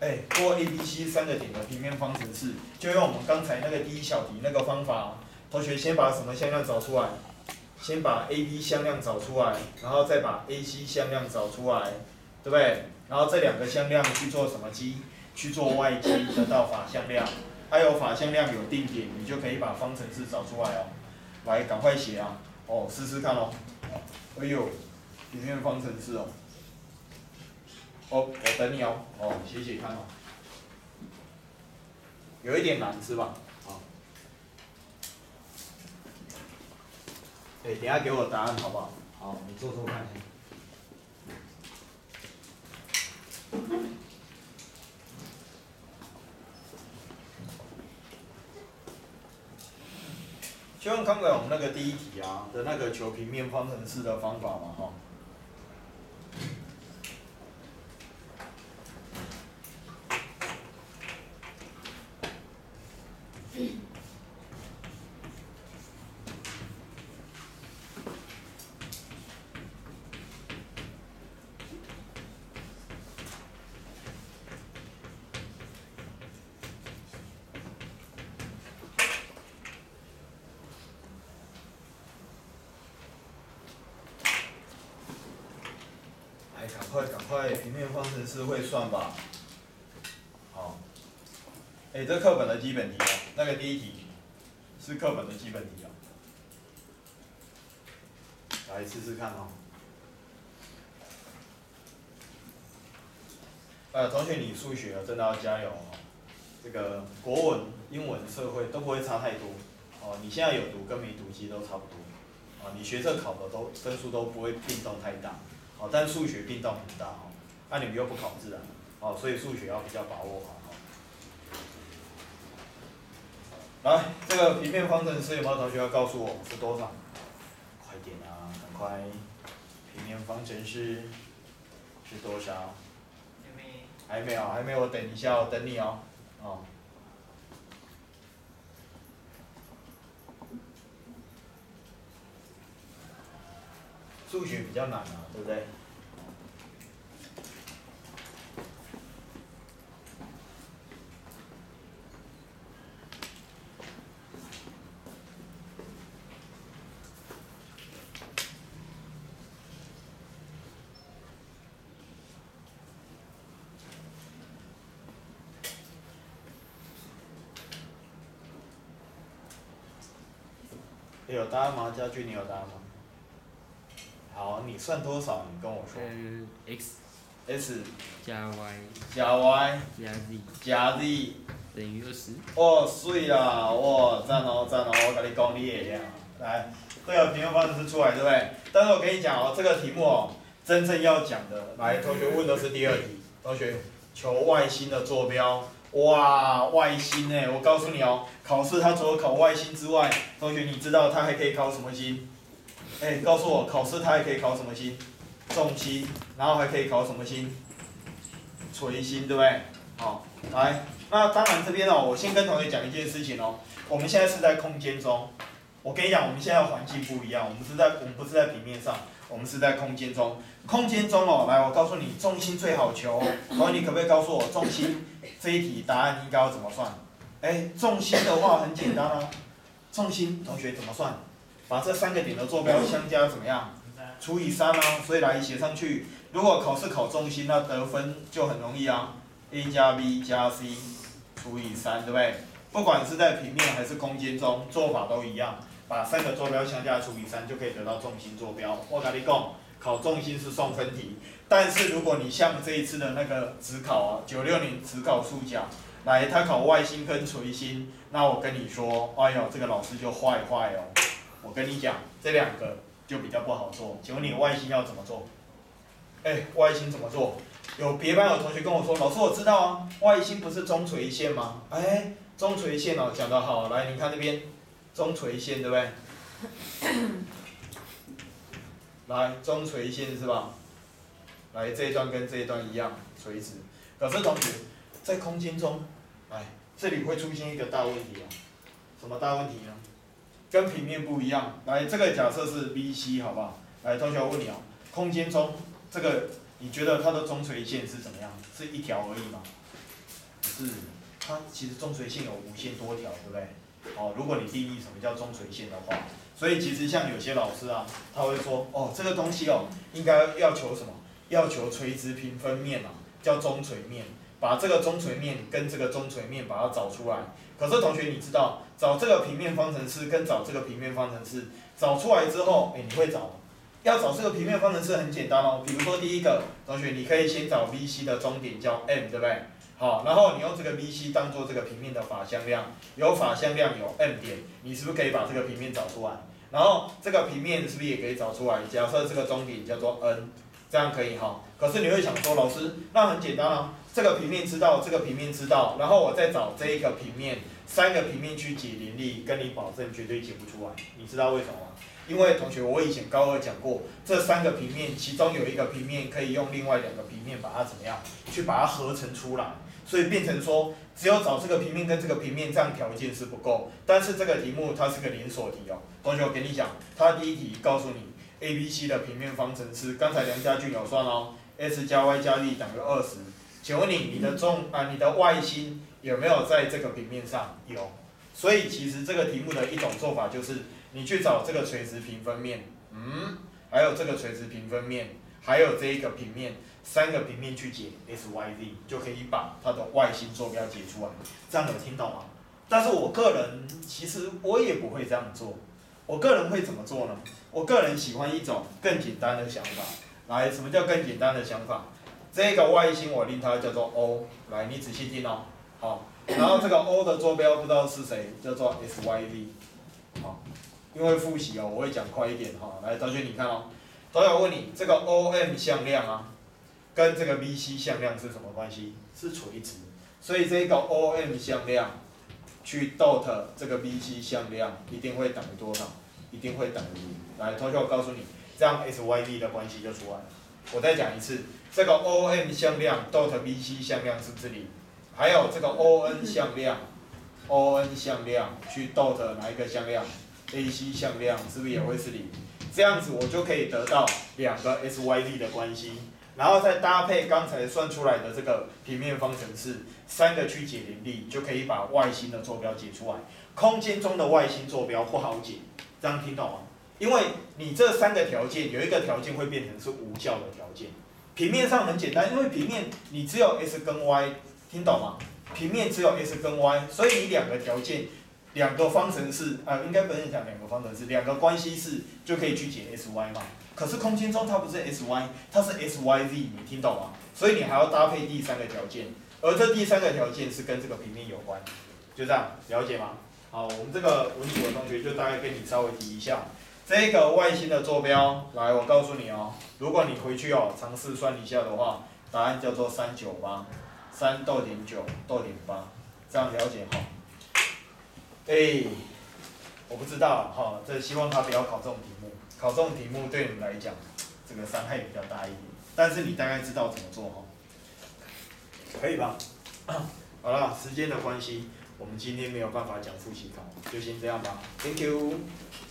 做 A、B、C 三个点的平面方程式，就用我们刚才那个第一小题那个方法。同学先把什么向量找出来？先把 A、B 向量找出来，然后再把 A、C 向量找出来，对不对？然后这两个向量去做什么积？去做外积，得到法向量。还有法向量有定点，你就可以把方程式找出来哦。来，赶快写啊！试试看哦。哎呦，平面方程式哦。我等你哦。写写看哦。有一点难是吧？好。等一下给我答案好不好？好，你做做看。就用刚才我们那个第一题啊的那个求平面方程式的方法嘛，哈。赶快，平面方程式会算吧？好，这课本的基本题哦，那个第一题是课本的基本题哦，来试试看哦。同学，你数学真的要加油哦。这个国文、英文、社会都不会差太多哦。你现在有读跟没读其实都差不多。你学测考的分数都不会变动太大。但数学变动很大哦。你们又不考自然，所以数学要比较把握好。来，这个平面方程式有没有同学要告诉我是多少？快点啊，赶快！平面方程式是多少？还没有，还没有，我等一下，我等你哦。数学比较难啊，对不对？有答案吗？家具，你有答案吗？好，你算多少？你跟我说。x 加 y 加 y 加 z 加 z 等于20。 水啦！赞哦赞哦！我跟你讲，你会了。来，这个平面方程式出来，对不对？但是我跟你讲哦，这个题目哦，真正要讲的，来，同学问的是第二题。同学，求外心的坐标。哇，外心呢？我告诉你哦，考试它除了考外心之外，同学你知道它还可以考什么心？告诉我，考试它还可以考什么心？重心，然后还可以考什么心？垂心，对不对？好，来，那当然这边哦，我先跟同学讲一件事情哦，我们现在是在空间中，我跟你讲，我们现在环境不一样，我们不是在平面上，我们是在空间中。空间中哦，来，我告诉你，重心最好求。同学，你可不可以告诉我，重心这一题答案应该要怎么算？重心的话很简单啊，重心同学怎么算？把这三个点的坐标相加怎么样？除以3啊，所以来写上去。如果考试考重心，那得分就很容易啊 ，a 加 b 加 c 除以3，对不对？不管是在平面还是空间中，做法都一样，把3个坐标相加除以3，就可以得到重心坐标。我跟你讲，考重心是送分题，但是如果你像这一次的那个指考啊，96年指考数甲，来他考外心跟垂心，那我跟你说，哎呦，这个老师就坏哦。我跟你讲，这两个就比较不好做。请问你外心要怎么做？外心怎么做？有别班有同学跟我说，老师我知道啊，外心不是中垂线吗？中垂线哦，讲得好，来你看这边，中垂线对不对？来，中垂线是吧？来这一段跟这一段一样，垂直。可是同学，在空间中，这里会出现一个大问题啊。什么大问题呢？跟平面不一样。来，这个假设是 BC 好不好？来，同学我问你哦，空间中这个你觉得它的中垂线是怎么样？是一条而已吗？ 是它其实中垂线有无限多条，对不对？哦，如果你定义什么叫中垂线的话，所以其实像有些老师啊，他会说，哦，这个东西哦，应该要求什么？要求垂直平分面啊，叫中垂面，把这个中垂面跟这个中垂面把它找出来。可是同学，你知道找这个平面方程式跟找这个平面方程式找出来之后，你会找吗？要找这个平面方程式很简单哦，比如说第一个同学，你可以先找 VC 的终点叫 M， 对不对？好，然后你用这个 VC 当做这个平面的法向量，有法向量有 M 点，你是不是可以把这个平面找出来？然后这个平面是不是也可以找出来？假设这个终点叫做 N， 这样可以哈。可是你会想说，老师，那很简单啊，这个平面知道，这个平面知道，然后我再找这一个平面，3个平面去解联立，跟你保证绝对解不出来。你知道为什么吗？因为同学，我以前高二讲过，这3个平面，其中有一个平面可以用另外2个平面把它怎么样，去把它合成出来，所以变成说，只有找这个平面跟这个平面这样条件是不够。但是这个题目它是个连锁题哦，同学我跟你讲，它第一题告诉你 ABC 的平面方程式，刚才梁家俊有算哦 ，S 加 Y 加 Z 等于20。请问你你的 Y 心有没有在这个平面上？有。所以其实这个题目的一种做法就是。你去找这个垂直平分面，还有这个垂直平分面，还有这一个平面，3个平面去解 SYZ， 就可以把它的外心坐标解出来。这样有听懂吗？但是我个人其实我也不会这样做，我个人会怎么做呢？我个人喜欢一种更简单的想法。来，什么叫更简单的想法？这个外心我令它叫做 O， 来，你仔细听哦，好，然后这个 O 的坐标不知道是谁，叫做 SYZ， 好。因为复习哦，我会讲快一点哈。来，同学你看哦，同学我问你，这个 OM 向量啊，跟这个 VC 向量是什么关系？是垂直，所以这个 OM 向量去 dot 这个 VC 向量一定会等于多少？一定会等于0。来，同学我告诉你，这样 SYV 的关系就出来了。我再讲一次，这个 OM 向量 dot VC 向量是不是0？还有这个 ON 向量去 dot 哪一个向量？ AC 向量是不是也会是0？这样子我就可以得到2个 SYZ 的关系，然后再搭配刚才算出来的这个平面方程式，3个去解联立，就可以把外心的坐标解出来。空间中的外心坐标不好解，这样听懂吗？因为你这3个条件有一个条件会变成是无效的条件。平面上很简单，因为平面你只有 S 跟 Y， 听懂吗？平面只有 S 跟 Y， 所以你2个条件。2个方程式应该不能讲2个方程式，2个关系式就可以去解 SY 嘛。可是空间中它不是 SY， 它是 SYZ， 你听懂吗？所以你还要搭配第3个条件，而这第3个条件是跟这个平面有关，就这样，了解吗？好，我们这个文组的同学就大概跟你稍微提一下，这个外心的坐标，来，我告诉你哦，如果你回去哦尝试算一下的话，答案叫做398， 3.9.8，这样了解哈。我不知道哈，这希望他不要考这种题目。考这种题目对你们来讲，这个伤害比较大一点。但是你大概知道怎么做哈，可以吧？好了，时间的关系，我们今天没有办法讲复习考，就先这样吧。Thank you。